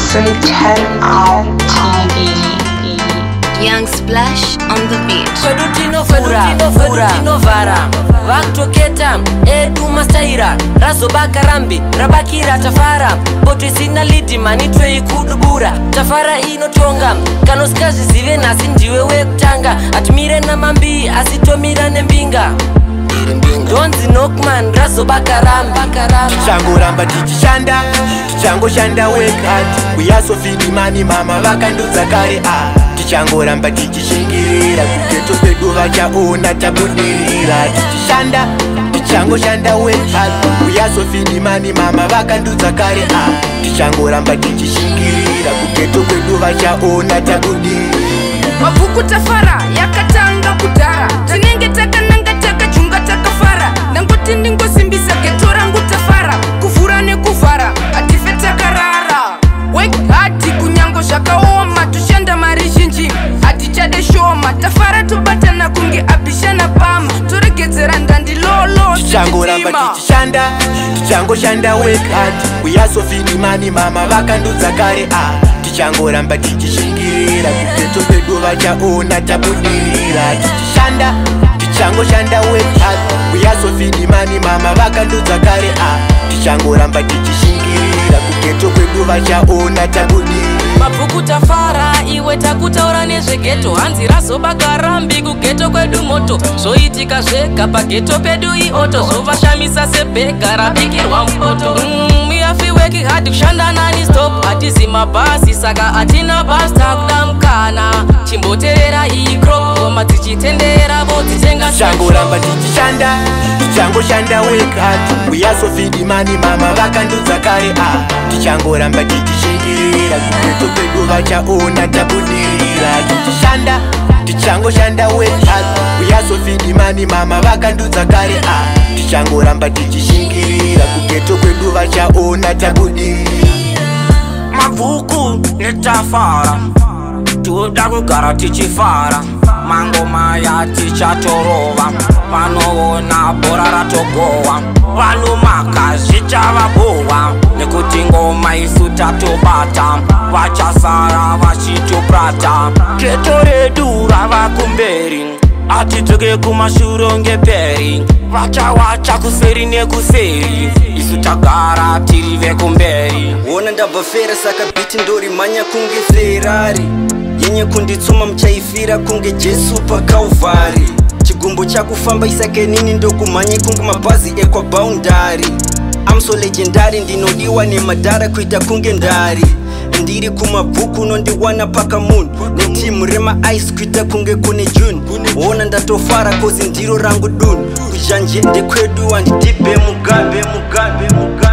Free 10 Out TV. Young Splash on the beat. Fedutino vara Vaktoketa Edu Mastaira Razo Bakarambi Rabakira Tafara Bote sina litima nitwe ikudubura Tafara ino tonga Kanoskazi zive nasi ndiwe kutanga Atimire na mambi asitomira nembinga Donzi Nokman Razo Bakarambi Chango ramba tichishanda Tichango shanda wekati Kuyaso fidi mani mama vakanduza kare Tichango ramba tichishingirira Kuketo pedu vachaona tabudirira Tichishanda Tichango shanda wekati Kuyaso fidi mani mama vakanduza kare Tichango ramba tichishingirira Kuketo pedu vachaona tabudirira Mabuku tafara yakatanga kudara Tinenge taka nanga taka chunga taka fara Nangoti ndingo simbisa ketora ngutafara Kufura ne kufara atifeta karara Wake hati kunyango shakaoma Tushenda marishinji atichade shoma Tafara tubata na kungi abishana pama Turegezera ndandi lolo Tichango ramba tichishanda Tichango shanda wekati Kuyaso fidi mani mama vakanduza kare Tichango ramba tichishingirira Kuketo pedu vachaona tabudirira Tichishanda Tichango shanda wekati Kuyaso fidi mani mama vakanduza kare Tichango ramba tichishingirira Kuketo pedu vachaona tabudirira Mabuku tafara iwe takutaura nezvegeto Hanzi Razo Bakarambi kugeto kwedu moto Zoitika zvega pageto pedu ioto Zovashamisa sebhega rabikirwa mpoto We are working hard kushanda nani stop Hatizi mabasi saka atina basta kudamkana Chimboterera hii crop Goma tichitendera votitenga Tichango ramba tichishanda Tichango shanda wekati Kuyaso fidi mani mama vakanduza kare Tichango ramba tichishingirira Kuketo pedu vachaona tabudirira Tichishanda Tichango shanda wekati Kuyaso fidi mani mama vakanduza kare Tichango ramba tichishingirira Kuketo pedu vachaona tabudirira Mabuku netafara Tuda kugara tichifara Mangoma ya tichatorova Panoona bora ratogowa Vanumaka zvichavabowa Nekuti ngoma isu tatobata Vachasara vachitoprata Geto redu rava kumberi Atidzoke kumashuro ngeperi Vachawacha kuseri nekuseri Isu tagara tiri vekumberi Wona ndabva fera saka biti ndori manya kunge Ferrari Yenye kunditsoma mchaifira kunge Jesu paKalvari Chigumbo chakufamba isake nini ndokumanye kunge mabhazi ekwa boundary I'm so legendary ndinodiwa nemadhara kuita kunge ndari Ndiri kumabhuku nondiwana paka moon Netimu rema ice kuita kunge kune June Wona ndatofara kozi ndiro rangu dun Kuzhanje ndekwedu wandidipe mugabe